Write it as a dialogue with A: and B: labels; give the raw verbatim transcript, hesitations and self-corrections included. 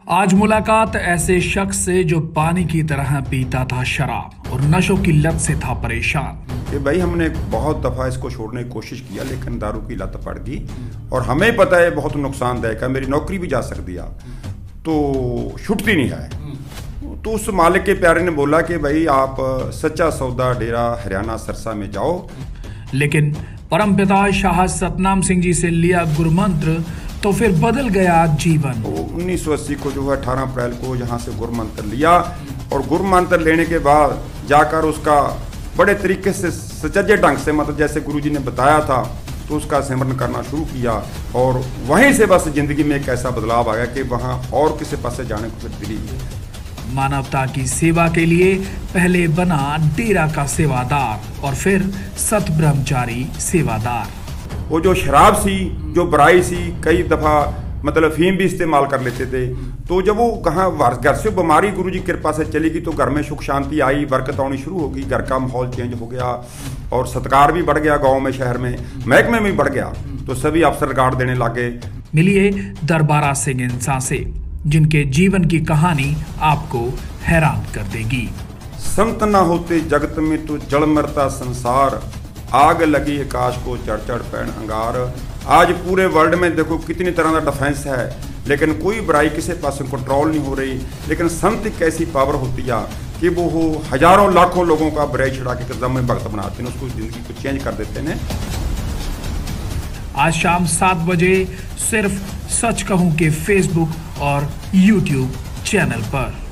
A: आज मुलाकात ऐसे शख्स से जो पानी की तरह पीता था शराब और नशों की लत से था परेशान।
B: कि भाई हमने बहुत दफ़ा इसको छोड़ने की कोशिश किया लेकिन दारू की लत पड़ गई और हमें पता है बहुत नुकसानदायक है, मेरी नौकरी भी जा सकती है तो छुटती नहीं है। तो उस मालिक के प्यारे ने बोला कि भाई आप सच्चा सौदा डेरा हरियाणा सरसा में जाओ।
A: लेकिन परमपिता शाह सतनाम सिंह जी से लिया गुरुमंत्र तो फिर बदल गया जीवन।
B: तो उन्नीस सौ अस्सी को जो है अठारह अप्रैल को यहाँ से गुरुमंत्र लिया और गुरुमंत्र लेने के बाद जाकर उसका बड़े तरीके से सचज्जे ढंग से मतलब जैसे गुरुजी ने बताया था तो उसका सिमरन करना शुरू किया और वहीं से बस जिंदगी में एक ऐसा बदलाव आ गया कि वहाँ और किसी पास जाने को फिर दिली नहीं।
A: मानवता की सेवा के लिए पहले बना डेरा का सेवादार और फिर सत ब्रह्मचारी सेवादार।
B: वो जो शराब सी जो बुराई सी कई दफ़ा मतलब फीम भी इस्तेमाल कर लेते थे तो जब वो कहाँ घर से बीमारी गुरुजी की कृपा से चली गई तो घर में सुख शांति आई, बरकत आनी शुरू होगी, घर का माहौल चेंज हो गया और सत्कार भी बढ़ गया, गांव में शहर में महकमे में भी बढ़ गया तो सभी अफसर गार्ड देने लगे।
A: मिलिए दरबारा सिंह इंसान से जिनके जीवन की कहानी आपको हैरान कर देगी।
B: संत न होते जगत में तो जल मरता संसार, आग लगी आकाश को चढ़ चढ़ पैन अंगार। आज पूरे वर्ल्ड में देखो कितनी तरह का डिफेंस है लेकिन कोई बुराई किसी पास कंट्रोल नहीं हो रही। लेकिन संत एक ऐसी पावर होती है कि वो हो हजारों लाखों लोगों का बुराई छुड़ा के कदम में भक्त बनाते हैं, उसको जिंदगी को चेंज कर देते हैं।
A: आज शाम सात बजे सिर्फ सच कहूं के फेसबुक और यूट्यूब चैनल पर।